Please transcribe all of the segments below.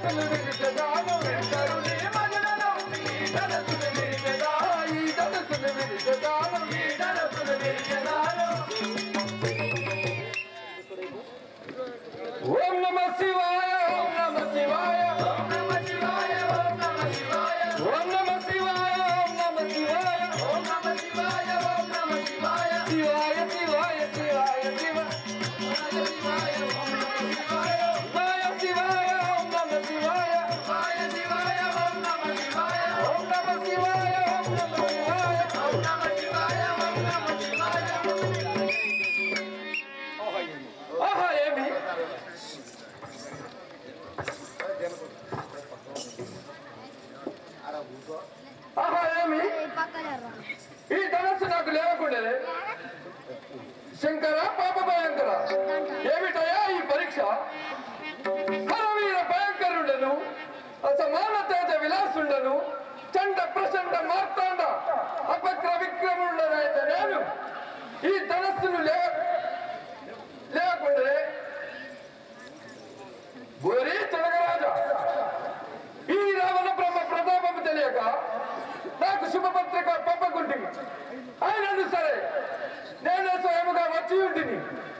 ఓం నమః శివాయ ఓం నమః శివాయ ఓం నమః శివాయ ఓం నమః శివాయ ఓం నమః శివాయ ఓం నమః శివాయ ఓం నమః శివాయ ఓం నమః శివాయ శివాయ శివాయ శివాయ శివ శివాయ ఓం నమః శివాయ శివాయ ఓం నమః శివాయ శివాయ శివాయ ఓం నమః శివాయ ఓం నమః శివాయ ఓం నమః శివాయ ఓం నమః శివాయ ఓం నమః శివాయ. ఆహా ఏమి ఆహా ఏమి ఈ ధనస్సు నాకు లేవకుండేది శంకర పాప భయంకర ఏమిటయా ఈ పరీక్ష హరవీర భయంకరుండను అసమాన తేజ విలాసుండను చండ ప్రచండ మార్తాండ అపక్ర విక్రముండనైతే నేను ఈ ధనస్సును లేకుండే బోరీ తెలగరాజా ఈ రావణ బ్రహ్మ ప్రతాపము తెలియక నాకు శుభపత్రిక పంపకుంటుంది అయినను సరే నేనే స్వయముగా వచ్చి ఉంటుంది.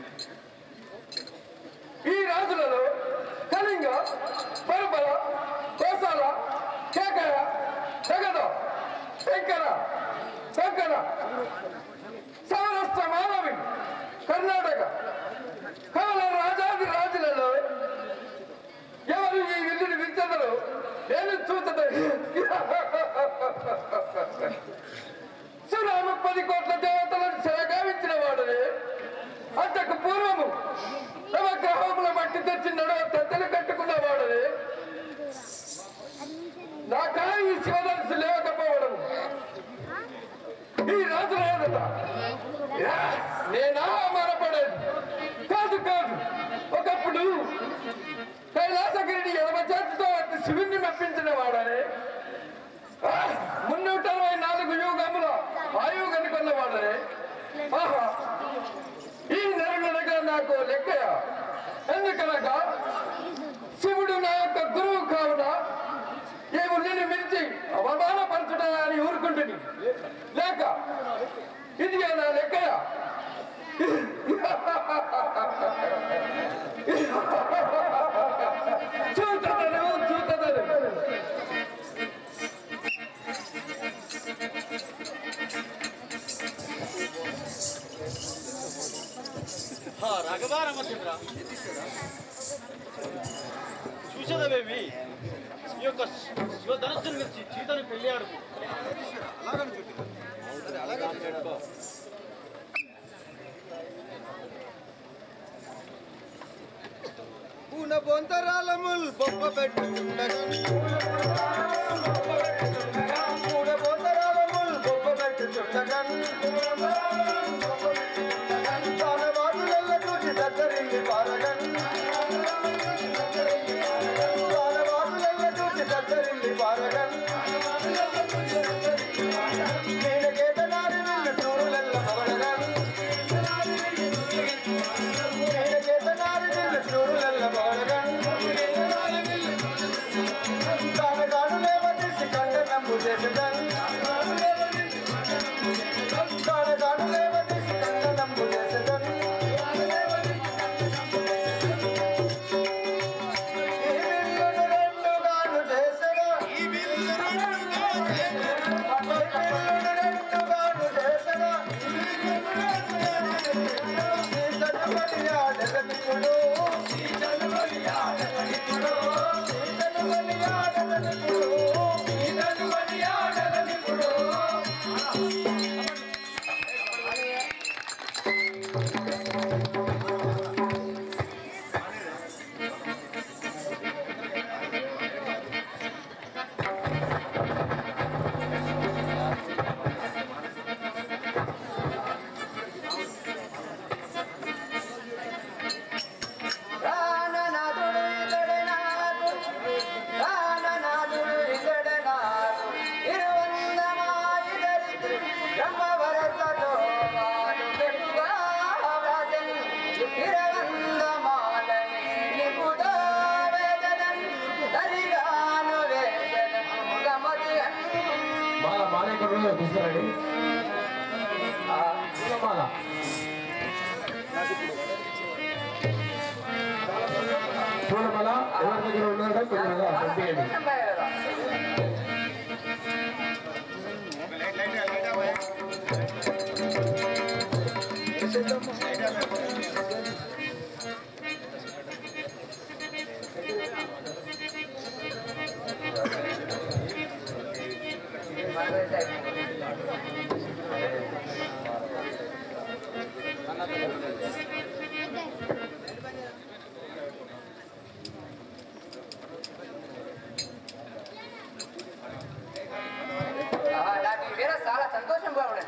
ఈ రాజులలో కళింగ పరపర కోసాల కేకయ జగద శంకర శంకర సౌరాష్ట్ర మానవి కర్ణాటక కాల రాజాది రాజులలో ఎవరు ఈ విల్లుని వించదరు నేను చూతదని సురాము 10 కోట్ల దేవతలను చెరగావించిన వాడని అంతకు పూర్వము నవగ్రహముల మట్టి తెచ్చి నడవ తత్తలు కట్టుకున్న వాడని నాకా ఈ శివధనుసు లేకపోవడం ఈ రాజు రాదట నేనా మారపడేది కాదు కాదు. ఒకప్పుడు కైలాసగిరిని ఎడమ చేతితో శివుణ్ణి మెప్పించిన వాడని 364 యుగముల ఆయువు కనుకున్న వాడని ఆహా ఈ నెరగనగా నాకు లెక్కయా ఎందుకనగా శివుడు నా యొక్క గురువు కావున ఏమో నేను మించి అవమానపరచుడా అని ఊరుకుంటుంది లేక ఇది నా లెక్కయా చూతదను చూతదను రాఘవారామచంద్ర చూసేదవేమి ఈ యొక్క శివధనుస్సుని గురించి చీతని పెళ్లి ఆడుకు పూన బొంతరాలముల్ బొప్ప పెట్టుకుండగన్ పూన బొంతరాలముల్ బొప్ప పెట్టుకుండగన్ వానవాదులల్ల చూసి దగ్గరింది పారగన్ వానవాదులల్ల చూసి దగ్గరింది పారగన్ నేనకేత నారి నిన్ను చూరులల్ల మవడగన్ నేనకేత నారి నిన్ను చూరులల్ల మవడగన్ కానగాను లేవదీసి కండ నమ్ము చేసగన్ కానగాను లేవదీసి కండ నమ్ము చేసగన్ మాల ఎక్కడ తీసుకురండి. పూలమాల పూలమాల ఎవరి దగ్గర ఉన్నారో కొద్దిగా పంపించండి. నాకు ఈ వీర చాలా సంతోషంగా ఉండదు.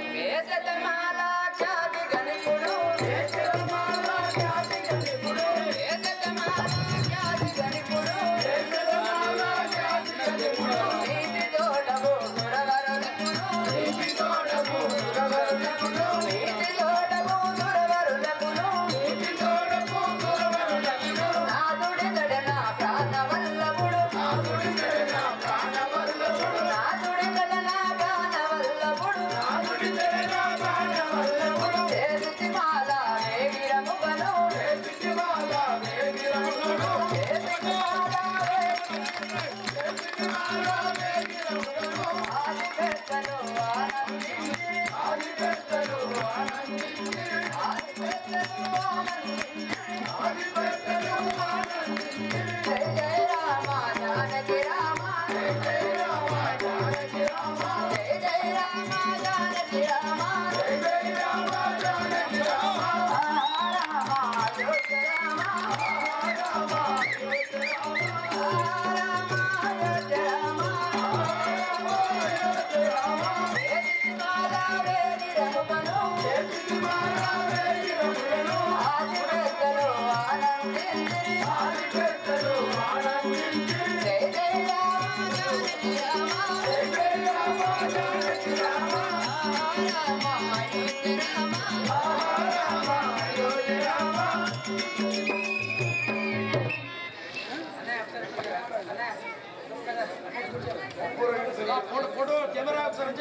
ఫోటో కెమెరా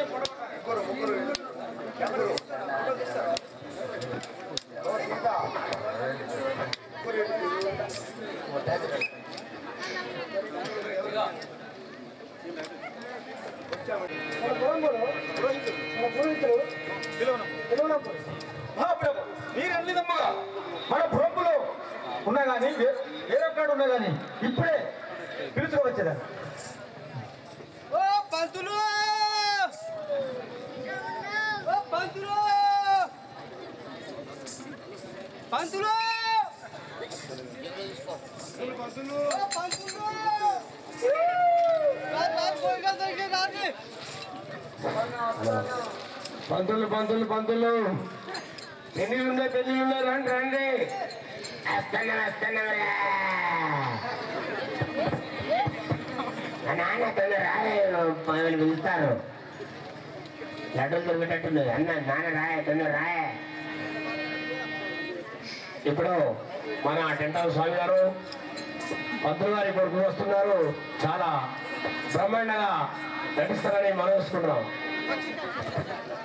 మీరు వెళ్ళిదమ్మగా మన బ్రహ్మలో ఉన్నా కానీ వేరొక్కడు ఉన్నా కానీ ఇప్పుడే పిలుచుకోవచ్చేదా. ఓ పంతులు ఓ పంతులు పంతులు పంతులు పంతులు పంతులు పంతులు పంతులు పెళ్ళిళ్ళు ఉన్నాయి పెళ్ళిళ్ళు ఉన్నాయి రండి రండి. నాన్న తొందర పిలుస్తారు. లడ్డూలు దొరికేటట్టుంది. అన్న నాన్న రాయ తొందర రాయ. ఇప్పుడు మన టెంట్ హౌస్ స్వామి గారు పంతులు గారు ఇప్పుడు వస్తున్నారు. చాలా బ్రహ్మాండంగా నటిస్తారని మనం చూసుకుంటున్నాం.